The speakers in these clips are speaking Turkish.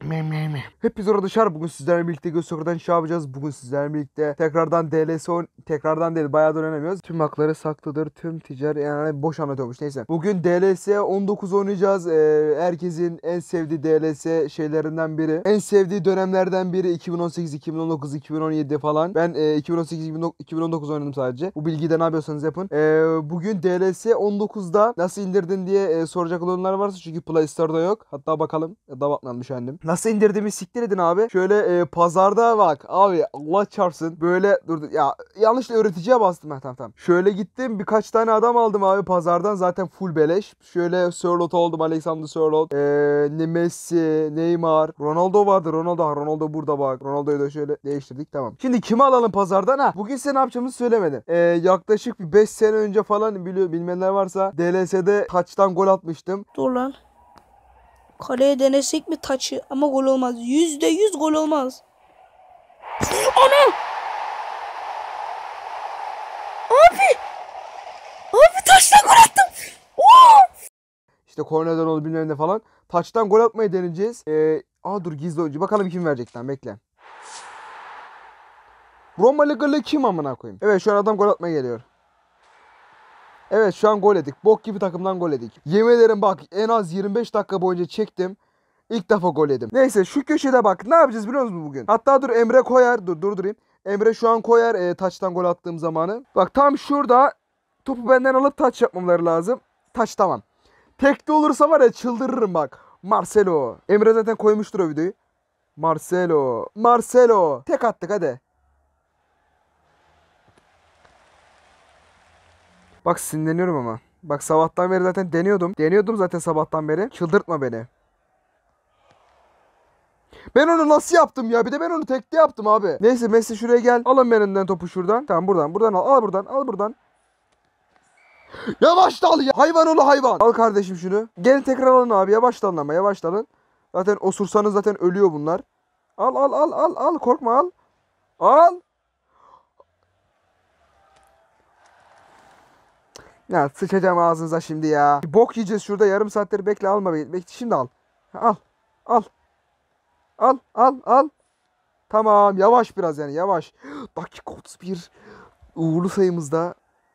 Hepiniz orada dışarı. Bugün sizlerle birlikte göz sokadan şey yapacağız. Bugün sizlerle birlikte tekrardan tekrardan değil, bayağıdır oynamıyoruz. Tüm hakları saklıdır. Tüm ticari, yani boş anlatıyormuş. Neyse. Bugün DLS 19 oynayacağız. Herkesin en sevdiği DLS şeylerinden biri. En sevdiği dönemlerden biri 2018, 2019, 2017 falan. Ben 2018, 2019 oynadım sadece. Bu bilgiyi de ne yapıyorsanız yapın. Bugün DLS 19'da nasıl indirdin diye soracak olanlar varsa, çünkü Play Store'da yok. Hatta bakalım. Ya da bakmamış annem. Nasıl indirdiğimi siktir edin abi. Şöyle pazarda bak abi, Allah çarpsın. Böyle dur ya, yanlışla öğreticiye bastım. Tamam. Şöyle gittim, birkaç tane adam aldım abi pazardan, zaten full beleş. Şöyle Sörloth oldum, Alexander Sörloth. Messi, Neymar, Ronaldo vardı. Ronaldo burada bak. Ronaldo'yu da şöyle değiştirdik, tamam. Şimdi kimi alalım pazardan? Bugün size ne yapacağımızı söylemedim. Yaklaşık bir 5 sene önce falan, bilmeyenler varsa, DLS'de taçtan gol atmıştım. Dur lan. Kaleye denesek mi taçı? Ama gol olmaz. %100 gol olmaz. Ana! Abi taçtan gol attım. İşte kornerden oldu bilmem ne falan. Taçtan gol atmayı deneyeceğiz. Dur, gizli oyuncu. Bakalım kim verecek lan, bekle. Roma Ligalı kim amına koyayım? Evet, şu an adam gol atmaya geliyor. Evet, şu an gol edik. Bok gibi takımdan gol edik. Yemin ederim bak, en az 25 dakika boyunca çektim. İlk defa gol yedim. Neyse, şu köşede bak ne yapacağız biliyor musunuz bugün? Hatta dur, Emre koyar. Durdurayım. Emre şu an koyar taçtan gol attığım zamanı. Bak tam şurada topu benden alıp taç yapmamları lazım. Taç, tamam. Tekte olursa var ya, çıldırırım bak. Marcelo. Emre zaten koymuştur o videoyu. Marcelo. Tek attık hadi. Bak sinirleniyorum ama. Bak sabahtan beri zaten deniyordum. Deniyordum zaten sabahtan beri. Çıldırtma beni. Ben onu nasıl yaptım ya? Bir de ben onu tekte yaptım abi. Neyse, Messi şuraya gel. Alın benden topu şuradan. Tamam, buradan al. Al buradan. Yavaş da al ya. Hayvan oğlu hayvan. Al kardeşim şunu. Gelin tekrar alın abi. Yavaş da alın ama, yavaş da alın. Zaten osursanız zaten ölüyor bunlar. Al. Korkma al. Al. Ya sıçacağım ağzınıza şimdi ya. Bok yiyeceğiz şurada, yarım saattir bekle, alma beni. Bekle, şimdi al. Al. Al. Tamam, yavaş biraz yani, yavaş. Dakika 31. Uğurlu sayımızda.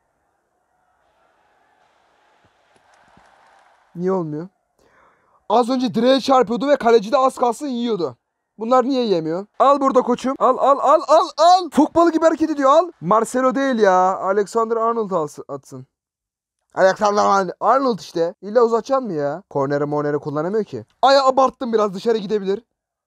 Niye olmuyor? Az önce direğe çarpıyordu ve kaleci de az kalsın yiyordu. Bunlar niye yemiyor? Al burada koçum. Al. Futbol gibi hareket ediyor, al. Marcelo değil ya. Alexander Arnold atsın. Alexander Arnold işte. İlla uzatacaksın mı ya? Korneri kullanamıyor ki. Ay, abarttım biraz, dışarı gidebilir.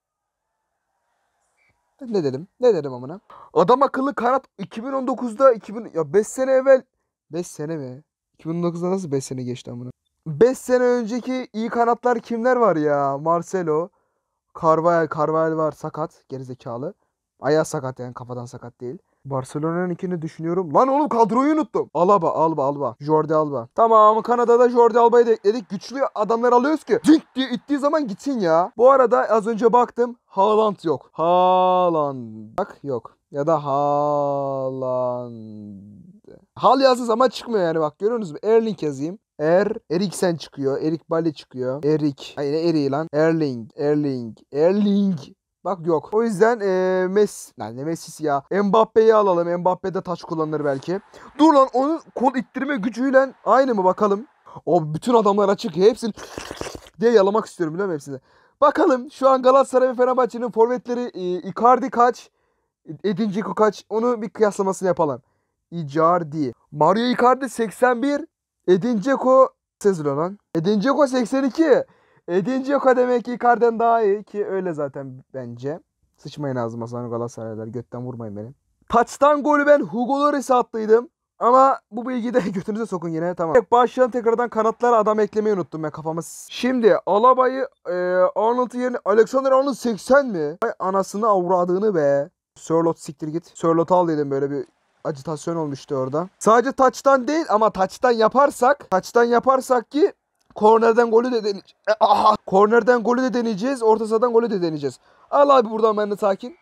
Ne dedim amına? Adam akıllı kanat 2019'da 5 sene evvel, 5 sene mi? 2019'da nasıl 5 sene geçti amına? 5 sene önceki iyi kanatlar kimler var ya? Marcelo, Carvajal var, sakat, gerizekalı. Ayağı sakat yani, kafadan sakat değil. Barcelona'nın ikini düşünüyorum. Lan oğlum, kadroyu unuttum. Alba. Jordi Alba. Tamam, Kanada'da Jordi Alba'yı da ekledik. Güçlü adamlar alıyoruz ki cink diye ittiği zaman gitsin ya. Bu arada az önce baktım. Haaland yok. Bak yok. Ya da Haaland. Hal yazdığı zaman çıkmıyor yani, bak görüyorsunuz mu? Erling yazayım. Eriksen çıkıyor. Erik Bailly çıkıyor. Aynen Erik'i lan. Erling. Bak yok. O yüzden Messi. Lan ne Messi'si ya. Mbappe'yi alalım. Mbappe de taç kullanır belki. Dur lan, onun kol ittirme gücüyle aynı mı bakalım. O bütün adamlar açık. Hepsini diye yalamak istiyorum, biliyor musun hepsini? Bakalım şu an Galatasaray ve Fenerbahçe'nin forvetleri Icardi kaç? Edin Dzeko kaç? Onu bir kıyaslamasını yapalım. Icardi. Mario Icardi 81. Edin Dzeko lan. Edin Dzeko 82. Edin Dzeko demek ki Icardi'den daha iyi ki öyle zaten bence. Sıçmayın ağzıma sana Galatasaraylılar. Götten vurmayın beni. Taçtan golü ben Hugo Lloris'e attıydım. Ama bu bilgiyi de götünüze sokun yine, tamam. Başlayalım tekrardan, kanatlara adam eklemeyi unuttum ben kafama. Şimdi Alaba'yı Arnold'un yerine Alexander Arnold 80 mi? Ay anasını avradığını be. Sörloth siktir git. Sörloth'u al dedim, böyle bir acitasyon olmuştu orada. Sadece taçtan değil ama taçtan yaparsak ki kornerden golü de deneyeceğiz. Kornerden golü de deneyeceğiz. Orta sahadan golü de deneyeceğiz. Al abi buradan, ben de sakin.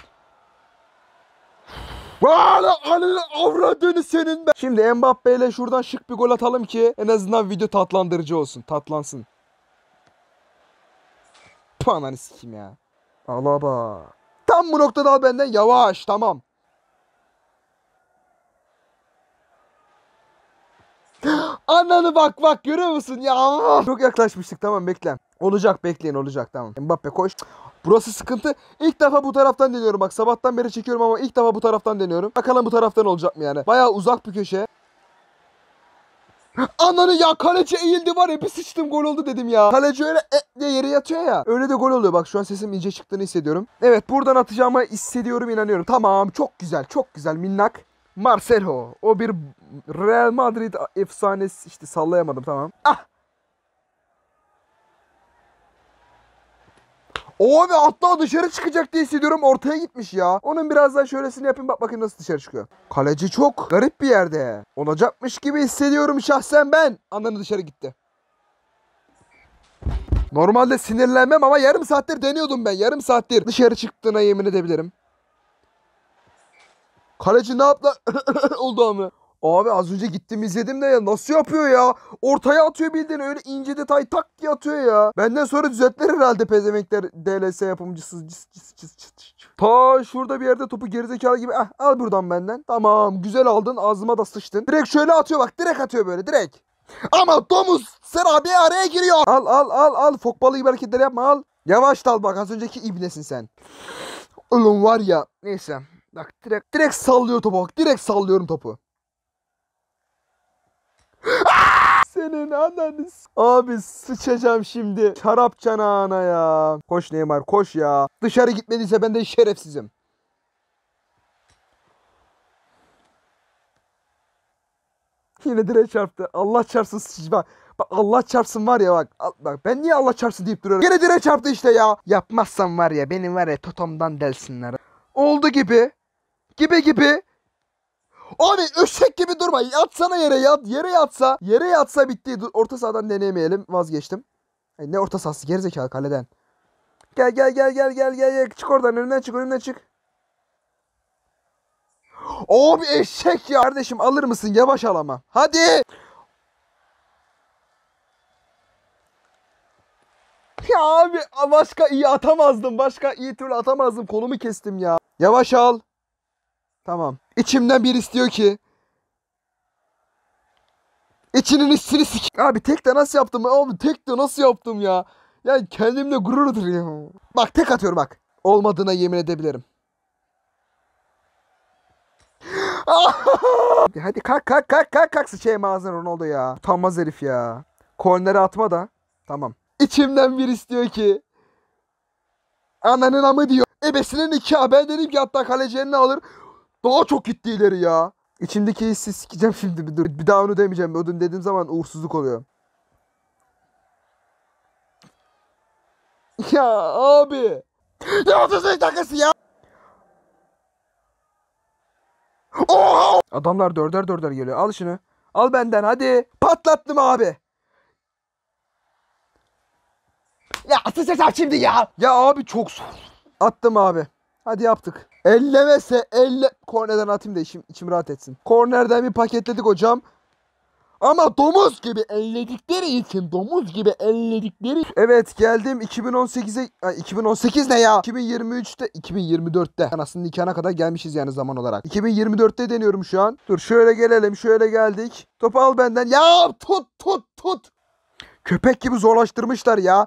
Avradını senin be. Şimdi Mbappe ile şuradan şık bir gol atalım ki en azından video tatlandırıcı olsun. Tatlansın. Puh, ananı sikeyim ya. Alaba. Tam bu noktada al benden. Yavaş. Tamam. Ananı bak görüyor musun ya? Çok yaklaşmıştık, tamam bekle. Olacak, bekleyin, olacak, tamam. Mbappe koş. Burası sıkıntı. İlk defa bu taraftan deniyorum, bak sabahtan beri çekiyorum ama ilk defa bu taraftan deniyorum. Bakalım bu taraftan olacak mı yani? Bayağı uzak bir köşe. Ananı ya, kaleci eğildi var ya, bir sıçtım gol oldu dedim ya. Kaleci öyle diye yere yatıyor ya. Öyle de gol oluyor, bak şu an sesim iyice çıktığını hissediyorum. Evet, buradan atacağıma hissediyorum, inanıyorum. Tamam, çok güzel minnak. Marcelo. O bir Real Madrid efsanesi, işte sallayamadım, tamam. Ah! Abi hatta dışarı çıkacak diye hissediyorum, ortaya gitmiş ya. Onun biraz daha şöylesini yapayım, bak bakayım nasıl dışarı çıkıyor. Kaleci çok garip bir yerde. Olacakmış gibi hissediyorum şahsen ben. Ananı dışarı gitti. Normalde sinirlenmem ama yarım saattir deniyordum ben. Yarım saattir. Dışarı çıktığına yemin edebilirim. Kaleci ne yaptı? Oldu ama. Abi az önce gittim izledim de ya, nasıl yapıyor ya? Ortaya atıyor bildiğin, öyle ince detay tak diye atıyor ya. Benden sonra düzeltler herhalde pezemekler, DLS yapımcısı. Ta şurada bir yerde topu gerizekalı gibi. Al buradan benden. Tamam, güzel aldın, ağzıma da sıçtın. Direkt şöyle atıyor bak, direkt atıyor böyle direkt. Ama domuz sen abi araya giriyor. Al fok balığı gibi hareketler yapma, al. Yavaş dal bak, az önceki ibnesin sen. Oğlum var ya, neyse. Bak direkt sallıyor topu, bak direkt sallıyorum topu. Senin ananı abi, sıçacağım şimdi. Şarap canağına ya. Koş Neymar, koş ya. Dışarı gitmediyse ben de şerefsizim. Yine direğe çarptı. Allah çarpsın sıçacağım. Bak Allah çarpsın var ya, bak ben niye Allah çarpsın deyip duruyorum. Yine direğe çarptı işte ya. Yapmazsam var ya, benim var ya totomdan delsinler. Oldu gibi. Gibi. Abi eşek gibi durma. Yatsana yere, yat. Yere yatsa bitti. Dur, orta sahadan deneyemeyelim. Vazgeçtim. Ne orta sahası, gerizekalı, kaleden. Gel. Çık oradan, önümden çık. Abi eşek ya. Kardeşim alır mısın? Yavaş al ama. Hadi. Ya abi başka iyi atamazdım. Başka iyi türlü atamazdım. Kolumu kestim ya. Yavaş al. Tamam. İçimden bir istiyor ki. İçinin içini sik. Abi tek de nasıl yaptım? Abi tek de nasıl yaptım ya? Yani kendimle gurur duyuyorum. Bak tek atıyorum bak. Olmadığına yemin edebilirim. Hadi kalk sıçayım ağzına Ronaldo ya. Utanmaz herif ya. Kornere atma da. Tamam. İçimden bir istiyor ki. Ananın amı diyor. Ebesinin nikahı. Ben dedim ki hatta kaleci eline alır. Daha çok gitti ileri ya. İçimdeki hissi sikeceğim şimdi, bir dur. Bir daha onu demeyeceğim. Ödün dediğim zaman uğursuzluk oluyor. Ya abi. Ya 35 dakikası ya. Oha! Adamlar dörder geliyor. Al şunu. Al benden hadi. Patlattım abi. Ya sıçacağım şimdi ya. Ya abi çok zor. Attım abi. Hadi yaptık. Ellemese Kornerden atayım da içim rahat etsin. Kornerden bir paketledik hocam. Ama domuz gibi elledikleri için, Evet geldim 2018'e, 2018 ne ya? 2023'te, 2024'te. Anasının nikahına kadar gelmişiz yani zaman olarak. 2024'te deniyorum şu an. Dur şöyle gelelim, şöyle geldik. Topu al benden. Ya tut. Köpek gibi zorlaştırmışlar ya.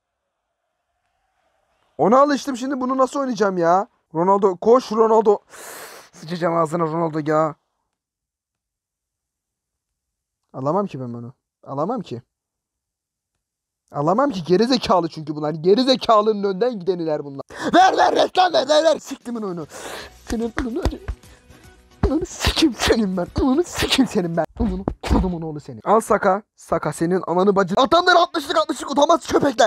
Ona alıştım, şimdi bunu nasıl oynayacağım ya? Ronaldo koş Ronaldo. Sıçacağım ağzına Ronaldo ya. Alamam ki ben bunu. Alamam ki, gerizekalı çünkü bunlar. Gerizekalının önden gideniler bunlar. Ver reklam ver. Siktimin oyunu. Senin onu sikim senin ben. Onu sikim senin ben. Onu kodumun oğlu senin. Al Saka. Saka senin ananı bacı. Adamlar 60'lık utanmaz köpekler.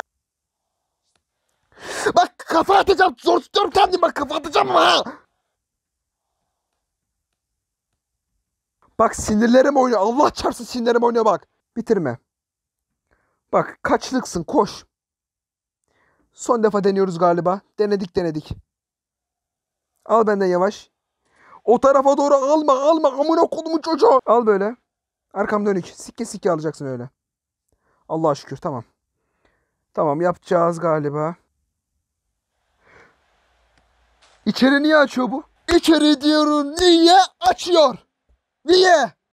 Bak kafa atacağım. Zor tutuyorum kendimi, bak kafa atacağım ha. Bak sinirlerim oynuyor. Allah çarpsın sinirlerim oynuyor bak. Bitirme. Bak kaçlıksın, koş. Son defa deniyoruz galiba. Denedik. Al benden yavaş. O tarafa doğru alma. Amına kodumun çocuğu. Al böyle. Arkam dönük. Sikke alacaksın öyle. Allah'a şükür, tamam. Tamam yapacağız galiba. İçeri niye açıyor bu? İçeri diyorum, niye açıyor? Niye?